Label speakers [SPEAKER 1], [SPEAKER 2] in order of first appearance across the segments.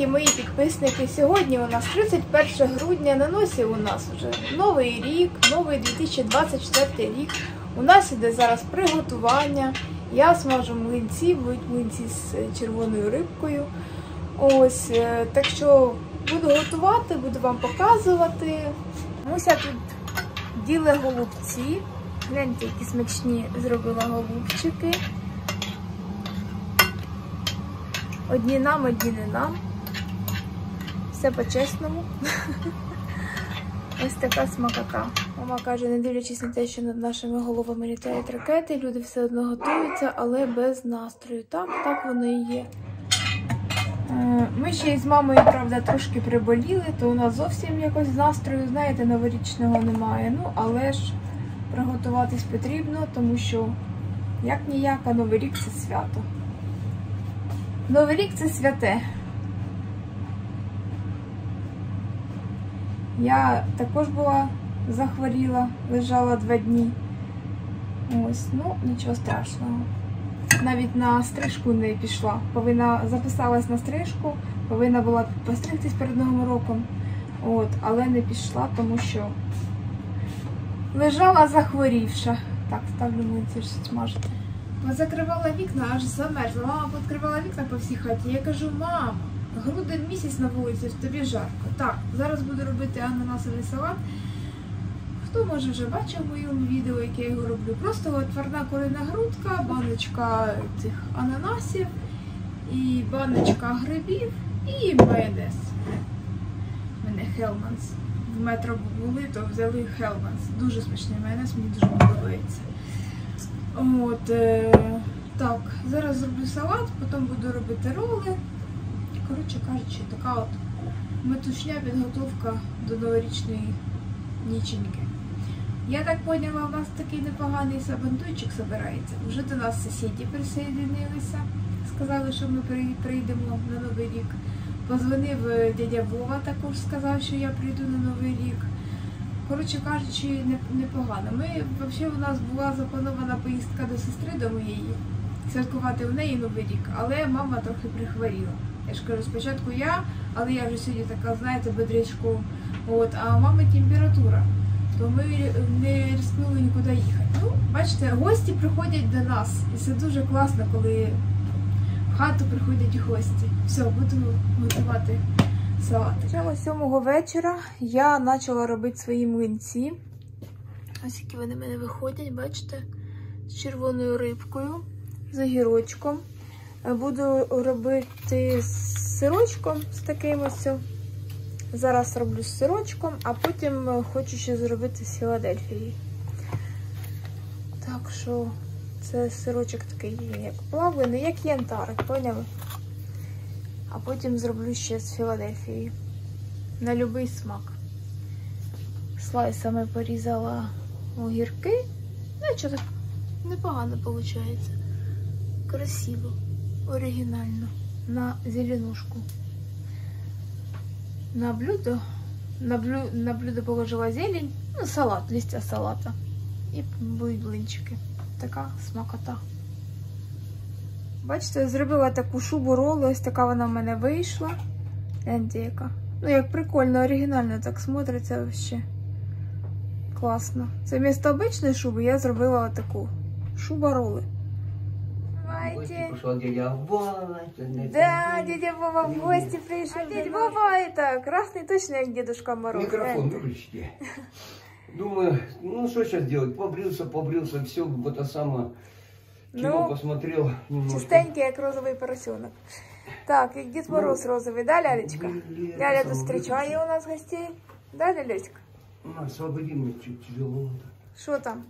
[SPEAKER 1] дорогі мої підписники, сьогодні у нас 31 грудня, на носі у нас вже новий рік, новий 2024 рік. У нас іде зараз приготування. Я смажу млинці, будуть млинці з червоною рибкою. Ось, так що буду готувати, буду вам показувати. Муся тут ділить голубці. Гляньте, які смачні зробила голубчики. Одні нам, одні не нам. Все по-чесному. Ось така смакота. Мама каже, не дивлячись на те, що над нашими головами літають ракети, люди все одно готуються, але без настрою. Так воно і є. Ми ще із мамою, правда, трошки приболіли, то у нас зовсім якось настрою, знаєте, новорічного немає. Ну, але ж приготуватись потрібно, тому що, як-ніяк, а Новий рік – це свято. Новий рік – це святе. Я також була захворіла, лежала 2 дні. Ось, ну, нічого страшного. Навіть на стрижку не пішла. Записалась на стрижку, повинна була постригтись перед Новим роком. От, але не пішла, тому що лежала захворівша. Так, ставлю млинці смажити. Закривала вікна, аж замерзла. Мама відкривала вікна по всій хаті. Я кажу, мам, грудень місяць на вулиці, тобі жарко. Так, зараз буду робити ананасовий салат. Хто, може, вже бачив в моєму відео, яке я його роблю. Просто тверда курина грудка, баночка цих ананасів, і баночка грибів, і майонез. У мене Hellmann's. В метро були, то взяли Hellmann's. Дуже смачний майонез, мені дуже подобається. От, так, зараз зроблю салат, потім буду робити роли. Коротше кажучи, така от метушня, підготовка до новорічної ніченьки. Я так поняла, у нас такий непоганий сабантуйчик збирається. Вже до нас сусіди присоединилися. Сказали, що ми прийдемо на Новий рік. Позвонив дядя Вова, також сказав, що я прийду на Новий рік. Коротше кажучи, непогано. Взагалі у нас була запланована поїздка до сестри, до моєї, святкувати в неї Новий рік, але мама трохи прихворіла. Я ж кажу, спочатку я, але я вже сьогодні така, знаєте, бодрячком. От, а у мами температура, то ми не рискнули нікуди їхати. Ну, бачите, гості приходять до нас, і це дуже класно, коли в хату приходять гості. Все, буду готувати салат. Почала 7-го вечора я почала робити свої млинці. Ось які вони в мене виходять, бачите, з червоною рибкою, з огірочком. Буду робити з сирочком, з таким ось. Зараз роблю з сирочком, а потім хочу ще зробити з Філадельфії. Так що це сирочок такий, як плавлений, як янтарик, поняли? А потім зроблю ще з Філадельфії. На будь-який смак. Слайсами порізала огірки. Ну, що так непогано виходить. Красиво, оригінально. На зеленушку. На блюдо положила зелень, ну, салат, листя салата. І будуть блинчики. Така смакота. Бачите, зробила таку шубу ролу, ось така вона в мене вийшла. Гляньте яка. Ну, як прикольно, оригінально так смотриться вообще. Класно. Це вместо обичної шуби я зробила таку. Шуба роли. Давайте.
[SPEAKER 2] Пошел дядя Вова.
[SPEAKER 1] Да, дядя Вова в гости пришел. Дядя Вова это красный, точно как Дедушка Мороз.
[SPEAKER 2] Микрофон выключите. Думаю, ну что сейчас делать? Побрился, все, вот это самое. Кино посмотрел. Немножко.
[SPEAKER 1] Чистенький, как розовый поросенок. Так, как Дед Мороз розовый, да, Лялечка? Ляля тут встречает у нас гостей. Да, Лялечка?
[SPEAKER 2] Освободи мне чуть тяжело.
[SPEAKER 1] Що там?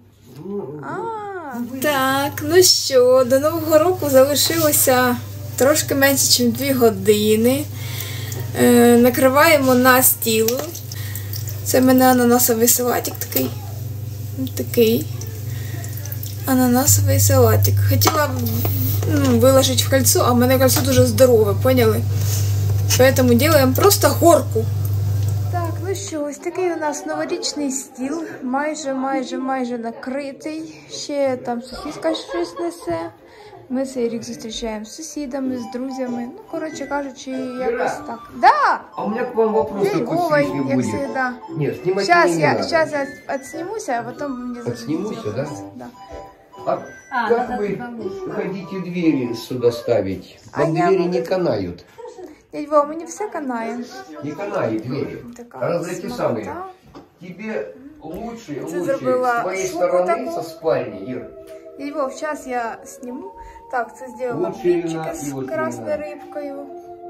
[SPEAKER 1] Так, ну що, до Нового року залишилося трошки менше, ніж 2 години. Накриваємо на стіл. Це в мене ананасовий салатик такий. Ананасовий салатик. Хотіла виложити в кольцо, а в мене кольцо дуже здорове, поняли? Поэтому делаем просто горку. Так, ну що, ось такий у нас новорічний стіл, майже накритий. Ще там сусідка щось несе. Ми цей рік зустрічаємо з сусідами, з друзями. Ну, коротше кажучи, якось так. Да!
[SPEAKER 2] А у меня к вам вопрос такой
[SPEAKER 1] Вовой,
[SPEAKER 2] средний
[SPEAKER 1] як
[SPEAKER 2] будет.
[SPEAKER 1] всегда.
[SPEAKER 2] Нет, снимать
[SPEAKER 1] Сейчас
[SPEAKER 2] меня не
[SPEAKER 1] я,
[SPEAKER 2] надо.
[SPEAKER 1] сейчас я отснимуся, а потом вы мне зададите
[SPEAKER 2] Отснимуся,
[SPEAKER 1] вопрос.
[SPEAKER 2] да?
[SPEAKER 1] Да.
[SPEAKER 2] А как вы хотите двери сюда ставить?
[SPEAKER 1] А
[SPEAKER 2] Вам
[SPEAKER 1] я
[SPEAKER 2] двери
[SPEAKER 1] могу-
[SPEAKER 2] не канают.
[SPEAKER 1] Дядь Вова, мені все канає.
[SPEAKER 2] Не канают двери.
[SPEAKER 1] Така
[SPEAKER 2] Раз эти
[SPEAKER 1] смакота.
[SPEAKER 2] самые. Тебе лучше,
[SPEAKER 1] Ты
[SPEAKER 2] лучше
[SPEAKER 1] забыла
[SPEAKER 2] с твоей
[SPEAKER 1] шубу
[SPEAKER 2] стороны,
[SPEAKER 1] такую?
[SPEAKER 2] со спальни, Ир.
[SPEAKER 1] Дядь Вов, сейчас я сниму. Так, це зробила
[SPEAKER 2] Лучше
[SPEAKER 1] блінчики
[SPEAKER 2] вина і
[SPEAKER 1] з
[SPEAKER 2] от
[SPEAKER 1] красною
[SPEAKER 2] вина.
[SPEAKER 1] рибкою.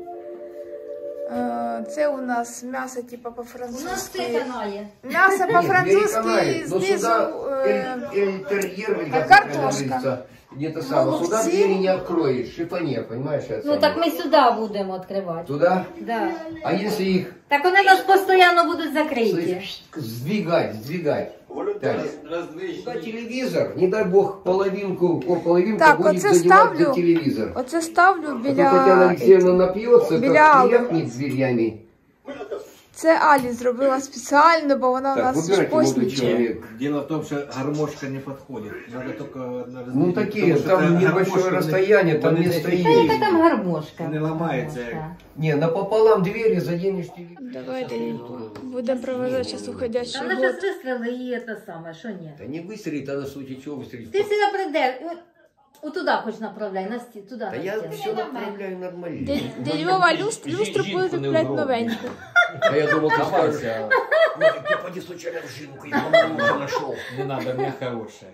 [SPEAKER 1] Це у нас м'ясо типа
[SPEAKER 3] У нас все
[SPEAKER 1] по-французьки.
[SPEAKER 3] канає.
[SPEAKER 1] М'ясо
[SPEAKER 2] Нет, двери
[SPEAKER 1] по-французьки,
[SPEAKER 2] канают, но
[SPEAKER 1] знизу
[SPEAKER 2] сюда
[SPEAKER 1] е,
[SPEAKER 2] интерьер, или как
[SPEAKER 1] картошка.
[SPEAKER 2] это говорится, где-то самое. Сюда
[SPEAKER 1] Голубцы.
[SPEAKER 2] двери не откроешь, в шифоне, понимаешь? это
[SPEAKER 3] Ну
[SPEAKER 2] самое.
[SPEAKER 3] так ми сюди будемо відкривати.
[SPEAKER 2] Туда?
[SPEAKER 3] Да.
[SPEAKER 2] А если их
[SPEAKER 3] Так вони нас постійно будуть закриті.
[SPEAKER 2] сдвигать. Так. Сюда телевизор, не дай бог половинку
[SPEAKER 1] Так,
[SPEAKER 2] будет
[SPEAKER 1] оце
[SPEAKER 2] задевать
[SPEAKER 1] ставлю.
[SPEAKER 2] за телевизор.
[SPEAKER 1] Оце ставлю
[SPEAKER 2] А то Татьяна
[SPEAKER 1] біля...
[SPEAKER 2] Алексеевна напьется,
[SPEAKER 1] біля
[SPEAKER 2] как
[SPEAKER 1] Алли.
[SPEAKER 2] тряхнет дверями.
[SPEAKER 1] Це Алі зробила спеціально, бо вона у
[SPEAKER 2] Так,
[SPEAKER 1] нас
[SPEAKER 2] выбирайте, молодой
[SPEAKER 1] шпоснічає.
[SPEAKER 2] человек.
[SPEAKER 4] Дело в том, что гармошка не подходит. Надо только на
[SPEAKER 2] Ну
[SPEAKER 4] разделить,
[SPEAKER 2] такие,
[SPEAKER 4] потому что
[SPEAKER 2] там
[SPEAKER 4] это
[SPEAKER 2] небольшое
[SPEAKER 4] гармошка
[SPEAKER 2] расстояние, там
[SPEAKER 4] не-
[SPEAKER 2] место
[SPEAKER 4] не-
[SPEAKER 2] есть.
[SPEAKER 3] Та яка там гармошка?
[SPEAKER 4] Не ламається.
[SPEAKER 3] Гармошка.
[SPEAKER 2] Не, напополам двери заденешь телевизор.
[SPEAKER 1] Давайте будемо проводити зараз уходящий
[SPEAKER 3] Там
[SPEAKER 1] год.
[SPEAKER 3] зараз вистріли і це саме, що ні?
[SPEAKER 2] Да не выстрелит, а на случай чего выстрелить.
[SPEAKER 3] Ти всегда прийдеш, отуда хоч направляй, на стіл, туди
[SPEAKER 2] Да
[SPEAKER 3] на
[SPEAKER 2] я
[SPEAKER 3] стіл.
[SPEAKER 2] все направляю нормально.
[SPEAKER 1] Дядь Вова, люстру буде купляти новеньку.
[SPEAKER 2] А я думал, ты скажешь,
[SPEAKER 4] Давайте,
[SPEAKER 2] ты поди случайно в жинку, я по-моему, уже нашел.
[SPEAKER 4] не надо, мне хорошая.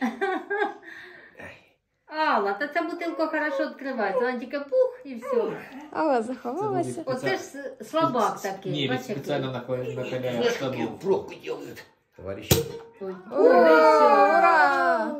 [SPEAKER 3] Алла, та ця бутилка хорошо відкривається, вона тільки пух і все.
[SPEAKER 1] Алла заховалася.
[SPEAKER 3] Оце ж слабак такий,
[SPEAKER 4] Не, ведь
[SPEAKER 3] бачиш, який.
[SPEAKER 4] специально накаляю
[SPEAKER 2] Знаешь,
[SPEAKER 4] штану.
[SPEAKER 2] какие пробки делают, товарищи.
[SPEAKER 3] Ой.
[SPEAKER 1] О, ура!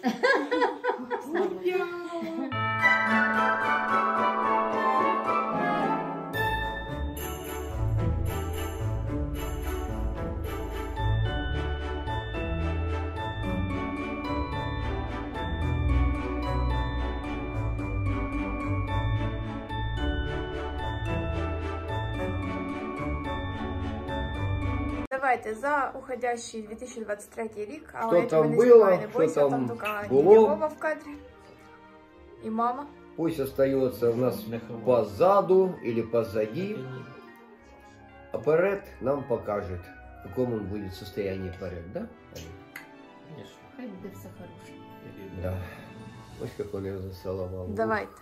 [SPEAKER 1] Давайте за уходящий 2023 рік, але
[SPEAKER 2] Що
[SPEAKER 1] я
[SPEAKER 2] там
[SPEAKER 1] тебе не
[SPEAKER 2] було,
[SPEAKER 1] знімаю, не
[SPEAKER 2] що
[SPEAKER 1] бойся,
[SPEAKER 2] там
[SPEAKER 1] там тільки
[SPEAKER 2] було.
[SPEAKER 1] Вова в кадрі і мама.
[SPEAKER 2] Пусть остается у нас позаду или позади, а Перед нам покажет, в каком он будет состоянии Перед, да? Али?
[SPEAKER 4] Конечно.
[SPEAKER 3] Хай буде все хороше.
[SPEAKER 2] Да. Ось как он ее засаловал.
[SPEAKER 1] Давайте.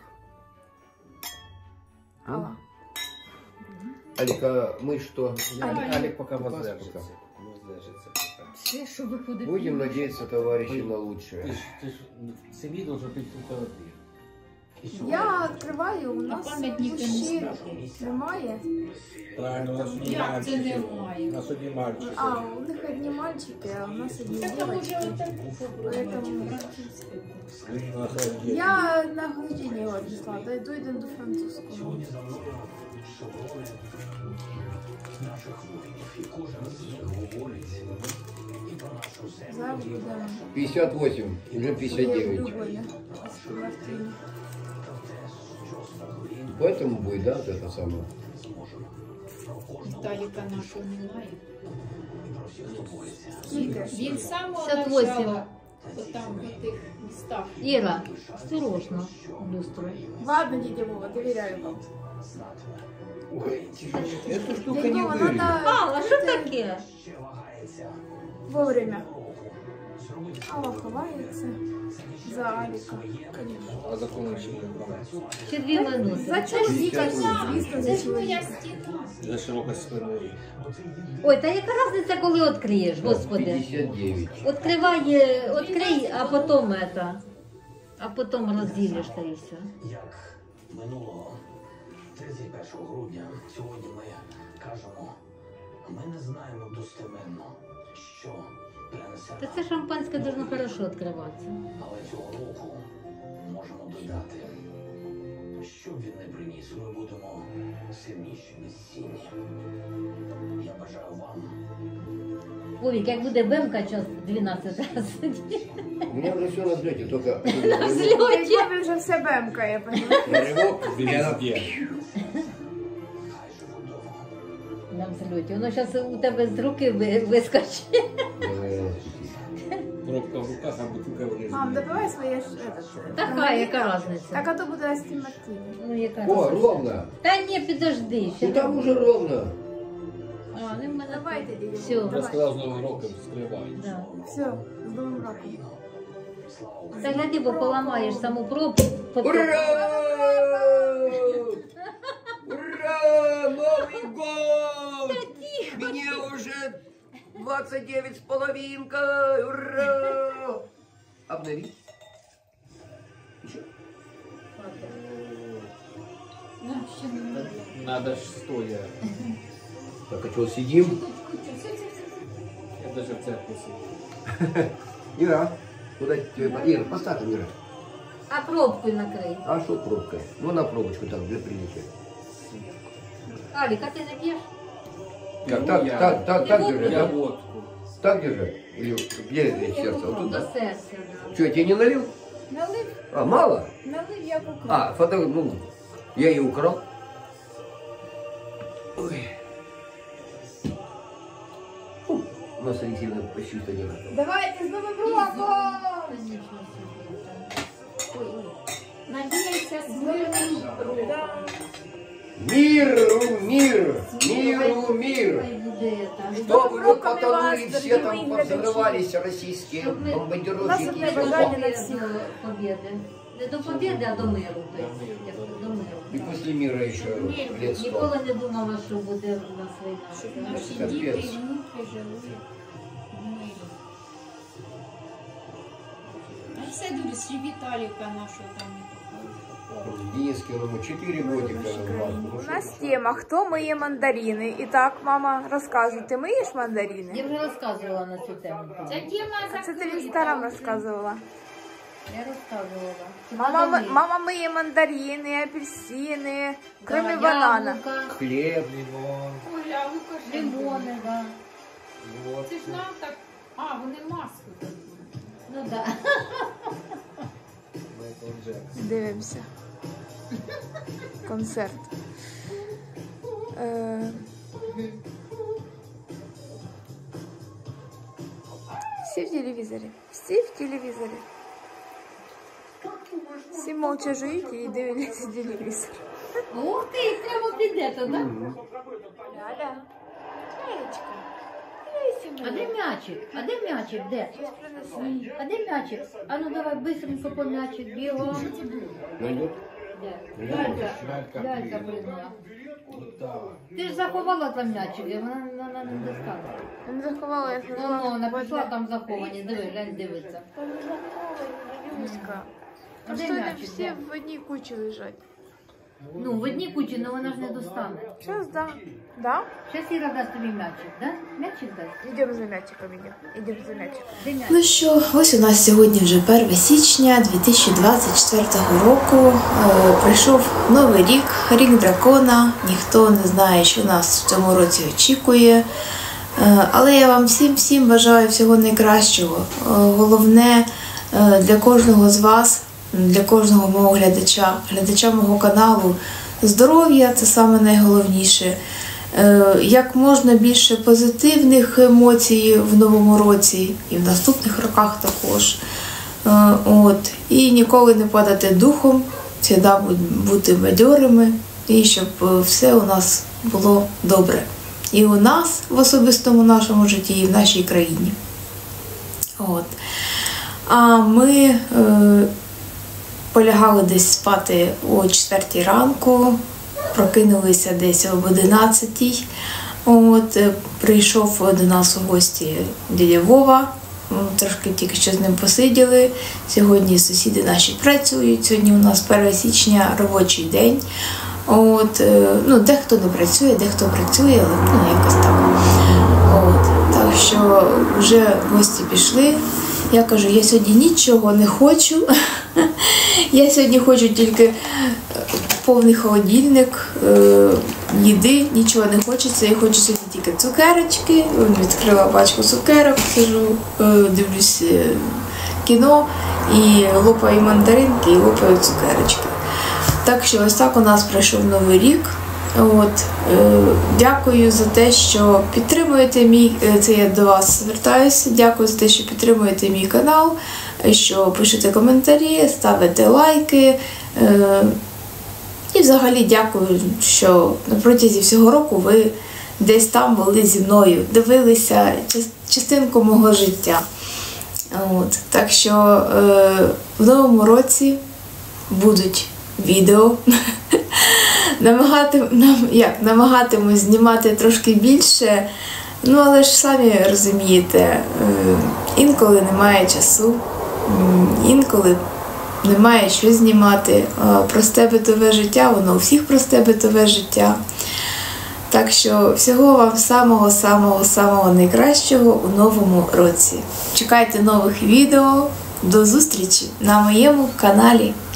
[SPEAKER 1] Алла.
[SPEAKER 2] Алика, мы что?
[SPEAKER 4] Алик пока
[SPEAKER 2] Пока
[SPEAKER 4] воздержится.
[SPEAKER 2] пока.
[SPEAKER 4] Воздержится пока.
[SPEAKER 3] Все, що виходить.
[SPEAKER 2] Будем надеяться, товарищи, на лучшее.
[SPEAKER 4] Ты ж в семье должен быть только ты.
[SPEAKER 1] Я відкриваю, у нас душі немає.
[SPEAKER 4] Правильно, у нас одни мальчики. У нас одни мальчики.
[SPEAKER 1] А, у них одні мальчики, а у нас одні дівчатки. Поэтому
[SPEAKER 4] У нас одни.
[SPEAKER 1] я на грудині його віднесла, дойдемо до французького. Зараз будемо
[SPEAKER 2] 58, уже 59.
[SPEAKER 1] любові. Мартині.
[SPEAKER 2] Поэтому будет, да, вот это самое?
[SPEAKER 5] Віталіка нашого немає.
[SPEAKER 1] Скільки?
[SPEAKER 5] Він з самого
[SPEAKER 3] 58.
[SPEAKER 5] начала, там, в тих містах.
[SPEAKER 3] Іра, осторожно, люстру.
[SPEAKER 1] Ладно, дядя Вова, довіряю вам.
[SPEAKER 2] Ой, эта штука
[SPEAKER 1] Дядя
[SPEAKER 2] не
[SPEAKER 1] Вова,
[SPEAKER 2] выглядит.
[SPEAKER 1] надо
[SPEAKER 3] Алла, що таке?
[SPEAKER 1] вовремя. Алла ховається за Аліка.
[SPEAKER 4] А закон еще не брать.
[SPEAKER 3] Ще 2 минути.
[SPEAKER 1] За чоловіка, звісно,
[SPEAKER 5] Це
[SPEAKER 1] за
[SPEAKER 5] ж моя
[SPEAKER 1] чоловіка.
[SPEAKER 5] стіна.
[SPEAKER 4] За широкой спиной.
[SPEAKER 3] Ой, та яка різниця, коли відкриєш, господи?
[SPEAKER 2] 59.
[SPEAKER 3] Відкривай, відкрий, а потім розділиш та і все.
[SPEAKER 6] Як минулого 31 грудня сьогодні ми кажемо, ми не знаємо достеменно, що принесе
[SPEAKER 3] Та це шампанське дуже хорошо відкриватися.
[SPEAKER 6] але цього року можемо додати, що б він не приніс, ми будемо сильніші, безцінні. Я бажаю вам
[SPEAKER 3] Вовік, як буде бемка час 12 разів.
[SPEAKER 2] У меня уже все на взлете, только
[SPEAKER 1] Дядя вже все бемкає, понімаєте?
[SPEAKER 2] на рывок, и она-
[SPEAKER 4] Везде.
[SPEAKER 6] хай живуть довго.
[SPEAKER 3] На взльоті. Воно зараз у тебе з руки вискочить.
[SPEAKER 2] Давай,
[SPEAKER 4] Пробка в руках, а бутылка в режиме.
[SPEAKER 1] Мам, допивай своє ж этот.
[SPEAKER 3] Така, яка різниця?
[SPEAKER 1] Так, а то буде Астін Мартіні.
[SPEAKER 3] Ну, яка
[SPEAKER 2] О,
[SPEAKER 3] різниця?
[SPEAKER 2] ровно.
[SPEAKER 3] Та ні, підожди.
[SPEAKER 2] Ну там уже ровно.
[SPEAKER 3] А, не в мене.
[SPEAKER 1] Давайте, дідю.
[SPEAKER 3] Все.
[SPEAKER 1] Давай.
[SPEAKER 4] Сказав з Новим роком, скривай.
[SPEAKER 3] Да.
[SPEAKER 1] Все, з Новим роком.
[SPEAKER 3] Та гляди, бо поламаєш саму пробку. потім-
[SPEAKER 2] Ура! Ура! Новый год! Мне уже 29 с половинкой! Ура! Обнови. Еще?
[SPEAKER 5] Ну, ще не
[SPEAKER 4] Надо ж стоя.
[SPEAKER 2] Так, а что, сидим?
[SPEAKER 4] Я даже в церкву сидів.
[SPEAKER 2] Ира, куда тебе? Ира, поставь, Ира.
[SPEAKER 3] А пробкою накрий.
[SPEAKER 2] А что пробка? Ну, на пробочку так, для приличия.
[SPEAKER 3] Алік, а ти не п'єш?
[SPEAKER 2] Как,
[SPEAKER 4] Я-
[SPEAKER 2] так держи,
[SPEAKER 4] Я
[SPEAKER 2] да?
[SPEAKER 4] водку.
[SPEAKER 2] Так держи? Или где здесь сердце? Вот тут,
[SPEAKER 3] До
[SPEAKER 2] да?
[SPEAKER 3] серця, да.
[SPEAKER 2] Что, я тебе не налил?
[SPEAKER 1] Налив,
[SPEAKER 2] А, мало?
[SPEAKER 1] налив, я куку.
[SPEAKER 2] А, ну, я ее украл. Ой. Фу, у нас сильно почти что не надо.
[SPEAKER 1] Давайте з Новим роком!
[SPEAKER 5] надіється з мирним роком.
[SPEAKER 2] Миру, мир! Миру, мир!
[SPEAKER 3] Хай буде там.
[SPEAKER 2] Чтобы вы
[SPEAKER 1] роком и
[SPEAKER 2] потонули,
[SPEAKER 1] вас,
[SPEAKER 2] все
[SPEAKER 1] дорогие
[SPEAKER 2] там
[SPEAKER 1] мои
[SPEAKER 2] повзрывались российские
[SPEAKER 3] Щоб ми-
[SPEAKER 1] У нас
[SPEAKER 2] бомбардировщики.
[SPEAKER 1] одне
[SPEAKER 2] и всё.
[SPEAKER 1] бажання.
[SPEAKER 3] До побєди. Не до побєди, а до миру. тобто, як до
[SPEAKER 2] И
[SPEAKER 3] миру.
[SPEAKER 2] после мира еще лет 100.
[SPEAKER 3] Ніколи не думала, що буде в нас
[SPEAKER 5] Щоб
[SPEAKER 3] війна.
[SPEAKER 5] наші
[SPEAKER 2] Капець.
[SPEAKER 5] діти і внуки жили в мирі. А все дуже, ще Віталіка нашого там не показує.
[SPEAKER 2] Дениске, ему 4 годика.
[SPEAKER 1] У нас тема «Хто миє мандарини?» І так, мама, розказуй, ти миєш мандарини?
[SPEAKER 3] Я вже розказувала на цю тему.
[SPEAKER 5] Ця тема
[SPEAKER 1] А це ти в
[SPEAKER 5] закрита
[SPEAKER 1] Інстаграм
[SPEAKER 5] вже.
[SPEAKER 1] розказувала.
[SPEAKER 3] Я розказувала.
[SPEAKER 1] Мама миє мандарини, апельсини, крім
[SPEAKER 3] Да,
[SPEAKER 1] банана.
[SPEAKER 3] яблука,
[SPEAKER 2] Хлеб.
[SPEAKER 4] Лимон.
[SPEAKER 5] Оля, а Лукашенко.
[SPEAKER 3] лимони, да.
[SPEAKER 4] Вот.
[SPEAKER 5] Це ж нам так... А, вони маску таку.
[SPEAKER 3] Ну да.
[SPEAKER 4] Майкл Джексон.
[SPEAKER 1] Дивимося. Концерт. Всі в телевізорі. Всі в телевізорі. Всі мовча жують і дивляться телевізор.
[SPEAKER 3] Ух ти, прямо піде туди.
[SPEAKER 1] Ляля. Лялечка.
[SPEAKER 3] А де м'ячик? А де м'ячик? Де? А де м'ячик? А ну давай быстренько по м'ячик бігом.
[SPEAKER 2] Найдет?
[SPEAKER 3] Де? Лялька прийняла.
[SPEAKER 4] Вот так.
[SPEAKER 3] Ти ж заховала там м'ячик, і вона не достала.
[SPEAKER 1] Я не заховала, я
[SPEAKER 3] Ну, вона пішла там заховані. Диви, глянь, дивиться.
[SPEAKER 1] Люська.
[SPEAKER 3] А де
[SPEAKER 1] Просто вони
[SPEAKER 3] м'ячик?
[SPEAKER 1] всі
[SPEAKER 3] Де?
[SPEAKER 1] в одній кучі лежать.
[SPEAKER 3] Ну, в одній кучі, але вона ж не достане.
[SPEAKER 1] Сейчас, да. Да?
[SPEAKER 3] Зараз Іра дасть тобі м'ячик, да? М'ячик дасть?
[SPEAKER 1] Идем за мячиком, идем за мячиком.
[SPEAKER 3] Де м'ячик?
[SPEAKER 7] Ну що, ось у нас сьогодні вже 1 січня 2024 року. Прийшов новий рік, рік дракона. Ніхто не знає, що нас в цьому році очікує. Але я вам всім бажаю всього найкращого. Головне для кожного з вас, для кожного мого глядача мого каналу, здоров'я – це саме найголовніше. Як можна більше позитивних емоцій в новому році і в наступних роках також. І ніколи не падати духом, завжди бути бадьорими, і щоб все у нас було добре. І у нас в особистому нашому житті, і в нашій країні. А ми полягали десь спати о 4 ранку, прокинулися десь об 11. Прийшов до нас у гості дядя Вова, трошки тільки що з ним посиділи. Сьогодні сусіди наші працюють, сьогодні у нас 1 січня робочий день. Дехто не працює, дехто працює, але якось так. Так що вже гості пішли. Я кажу, я сьогодні нічого не хочу. Я сьогодні хочу тільки повний холодильник, їди, нічого не хочеться. Я хочу сьогодні тільки цукерочки. Відкрила пачку цукерок, сижу, дивлюсь кіно і лопаю мандаринки, і лопаю цукерочки. Так що ось так у нас пройшов новий рік. Дякую за те, що підтримуєте мій, це я до вас звертаюся, дякую за те, що підтримуєте мій канал, що пишете коментарі, ставите лайки. І взагалі дякую, що на протязі всього року ви десь там були зі мною, дивилися частинку мого життя. Так що в новому році будуть відео. Намагатимусь знімати трошки більше, але ж самі розумієте, інколи немає часу, інколи немає що знімати. Просте битове життя, воно у всіх просте битове життя. Так що всього вам самого найкращого у новому році. Чекайте нових відео. До зустрічі на моєму каналі.